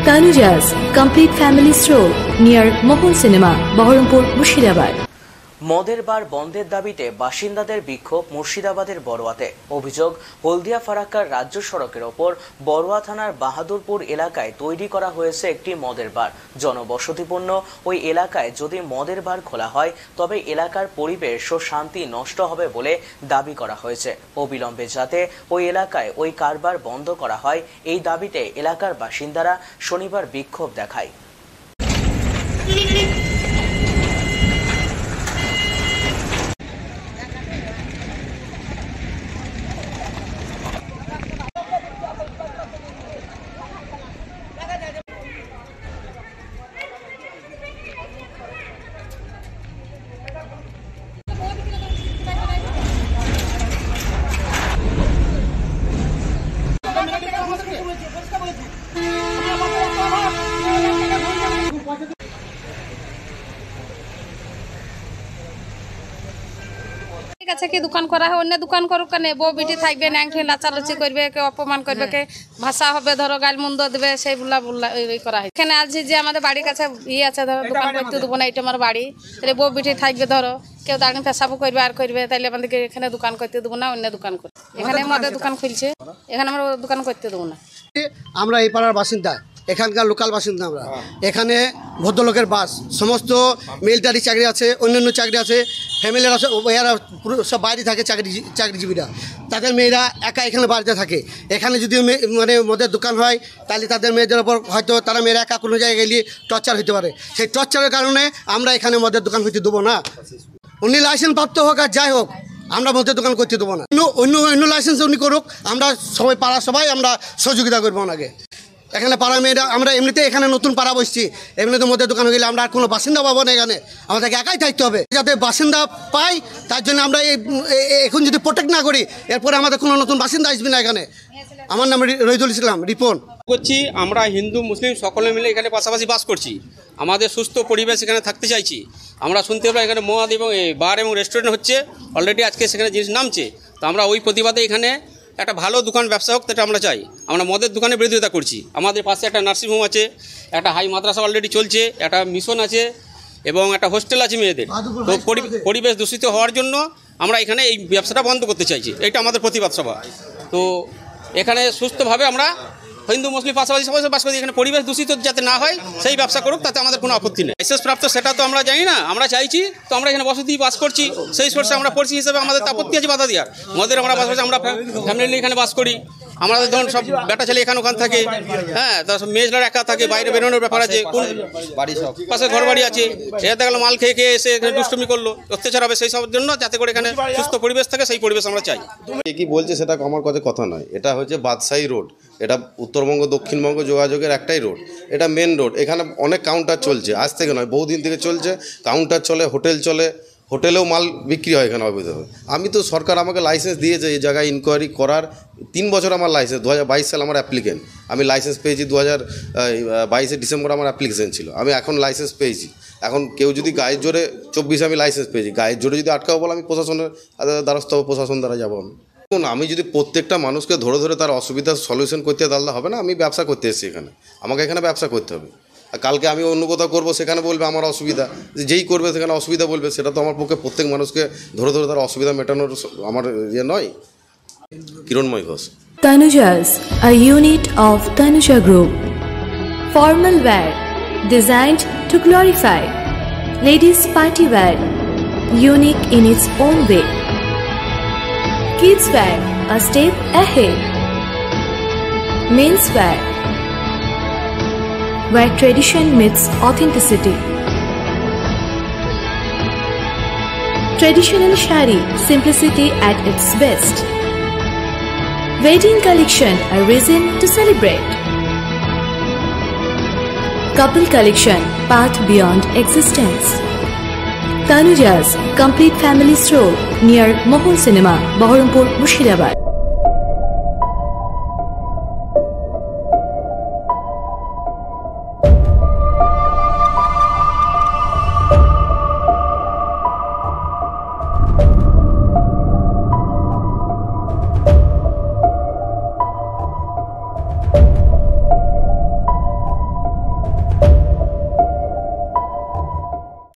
Tanuja's complete family stroll near Mohol Cinema, Baharampur, Murshidabad. মদের বার বন্ধের দাবিতে বাসিন্দাদের বিক্ষোভ মুর্শিদাবাদের বড়ুয়াতে। অভিযোগ, হলদিয়া ফারাক্কার রাজ্য সড়কের ওপর বড়ুয়া থানার বাহাদুরপুর এলাকায় তৈরি করা হয়েছে একটি মদের বার। জনবসতিপূর্ণ ওই এলাকায় যদি মদের বার খোলা হয় তবে এলাকার পরিবেশ ও শান্তি নষ্ট হবে বলে দাবি করা হয়েছে। অবিলম্বে যাতে ওই এলাকায় ওই কারবার বন্ধ করা হয় এই দাবিতে এলাকার বাসিন্দারা শনিবার বিক্ষোভ দেখায়। কি দোকান করা হয়, অন্য দোকান করুক কেন, বউ বিটি থাকবে, ন্যাংঠে লাচালুচি করবে, কে অপমান করবে, কে ভাষা হবে, ধরো গালমন্দ দেবে, সেইগুলা করা হয়। এখানে আছি যে আমাদের বাড়ির কাছে আছে, ধরো দোকান করতে দেবো না, এটা আমার বাড়ি, তাহলে বউ বিটি থাকবে, ধরো কেউ দাঁড়িয়ে পেশাবো করবে আর করবে, তাইলে আমাদেরকে এখানে দোকান করতে দেবো না, অন্য দোকান করবে। এখানে আমাদের দোকান খুলছে, এখানে আমরা দোকান করতে দেবো না। আমরা এই পাড়ার বাসিন্দা, এখানকার লোকাল বাসিন্দা। আমরা এখানে ভদ্রলোকের বাস, সমস্ত মিলিটারি চাকরি আছে, অন্যান্য চাকরি আছে, ফ্যামিলির আছে, এরা সব বাইরে থাকে, চাকরিজীবীরা। তাদের মেয়েরা একা এখানে বাড়িতে থাকে। এখানে যদি মানে মদের দোকান হয় তাহলে তাদের মেয়েদের ওপর হয়তো তারা মেয়েরা একা কোনো জায়গায় গেলে টর্চার হতে পারে। সেই টর্চারের কারণে আমরা এখানে মদের দোকান হইতে দেবো না। উনি লাইসেন্স প্রাপ্ত হোক আর যাই হোক, আমরা মদের দোকান করতে দেবো না। অন্য লাইসেন্স উনি করুক, আমরা সবাই পাড়া সবাই আমরা সহযোগিতা করবো ওনাকে। এখানে পাড়া মেয়েরা আমরা এমনিতে এখানে নতুন পাড়া বসছি, এমনিতে মদের দোকান হয়ে গেলে আমরা আর কোনো বাসিন্দা পাবো না। এখানে আমাদেরকে একাই থাকতে হবে, যাতে বাসিন্দা পাই। তার জন্য আমরা এখন যদি প্রোটেক্ট না করি এরপরে আমাদের কোনো নতুন বাসিন্দা আসবে না এখানে। আমার নাম রহিদুল ইসলাম রিপন করছি। আমরা হিন্দু মুসলিম সকলে মিলে এখানে পাশাপাশি বাস করছি। আমাদের সুস্থ পরিবেশ এখানে থাকতে চাইছি। আমরা শুনতে পাই এখানে মদ এবং বার এবং রেস্টুরেন্ট হচ্ছে, অলরেডি আজকে সেখানে জিনিস নামছে। তো আমরা ওই প্রতিবাদে এখানে একটা ভালো দোকান ব্যবসা হোক, সেটা আমরা চাই। আমরা মদের দোকানের বিরোধিতা করছি। আমাদের পাশে একটা নার্সিংহোম আছে, একটা হাই মাদ্রাসা অলরেডি চলছে, একটা মিশন আছে এবং একটা হোস্টেল আছে মেয়েদের। তো পরিবেশ দূষিত হওয়ার জন্য আমরা এখানে এই ব্যবসাটা বন্ধ করতে চাইছি। এটা আমাদের প্রতিবাদ সভা। তো এখানে সুস্থভাবে আমরা হিন্দু মুসলিম পাশাপাশি সবাই বাস করি। এখানে পরিবেশ দূষিত যাতে না হয় সেই ব্যবসা করুক, তাতে আমাদের কোনো আপত্তি নেই। লাইসেন্স প্রাপ্ত সেটা তো আমরা জানি না, আমরা চাইছি। তো আমরা এখানে বসতি বাস করছি, সেই সোর্সে আমরা পড়ছি হিসেবে আমাদের আপত্তি আছে বাধা দেওয়ার। মদের আমরা বাস করছি, আমরা ফ্যামিলি এখানে বাস করি। আমাদের ধরুন সব বেটা ছেলে এখানে ওখান থাকে, হ্যাঁ, তার মেয়েরা একা থাকে, বাইরে বেরোনোর ব্যাপার আছে, বাড়ি সব পাশে ঘর বাড়ি আছে। এটা দেখা গেলো মাল খেয়ে খেয়ে এসে এখানে দুষ্টুমি করলো, অত্যাচার হবে, সেই সবের জন্য যাতে করে এখানে সুস্থ পরিবেশ থাকে, সেই পরিবেশ আমরা চাই। কি বলছে সেটা আমার কথা নয়। এটা হচ্ছে বাদশাহী রোড, এটা উত্তরবঙ্গ দক্ষিণবঙ্গ যোগাযোগের একটাই রোড। এটা মেন রোড। এখানে অনেক কাউন্টার চলছে, আজ থেকে নয় বহুদিন থেকে চলছে। কাউন্টার চলে, হোটেল চলে, হোটেলেও মাল বিক্রি হয় এখানে অবৈধভাবে। আমি তো সরকার আমাকে লাইসেন্স দিয়েছে এই জায়গায় ইনকোয়ারি করার। 3 বছর আমার লাইসেন্স, 2022 সাল আমার অ্যাপ্লিকেন্ট। আমি লাইসেন্স পেয়েছি 2022 ডিসেম্বর আমার অ্যাপ্লিকেশন ছিল। আমি এখন লাইসেন্স পেয়েছি। এখন কেউ যদি গায়ের জোরে 24 আমি লাইসেন্স পেয়েছি, গায়ের জোরে যদি আটকাও বলে আমি প্রশাসনের দ্বারস্থ হবো, প্রশাসন দ্বারা যাবো। আমি যদি প্রত্যেকটা মানুষকে ধরে ধরে তার অসুবিধার সলিউশন করতে তাহলে হবে না। আমি ব্যবসা করতে এসেছি এখানে, আমাকে এখানে ব্যবসা করতে হবে। কালকে আমি অন্য কোথাও করবো, সেখানে বলবে আমার অসুবিধা। যেই করবে সেখানে অসুবিধা বলবে, সেটা তো আমার পক্ষে প্রত্যেক মানুষকে ধরে ধরে তার অসুবিধা মেটানোর আমার ইয়ে নয়। Kiranmoy Ghosh. Tanuja's, a unit of Tanuja Group. Formal wear designed to glorify. Ladies party wear, unique in its own way. Kids wear, a step ahead. Men's wear, where tradition meets authenticity. Traditional shari, simplicity at its best. Wedding collection, a reason to celebrate. Couple collection, path beyond existence. Tanuja's complete family stroll near Mohol Cinema, Baharampur, Murshidabad.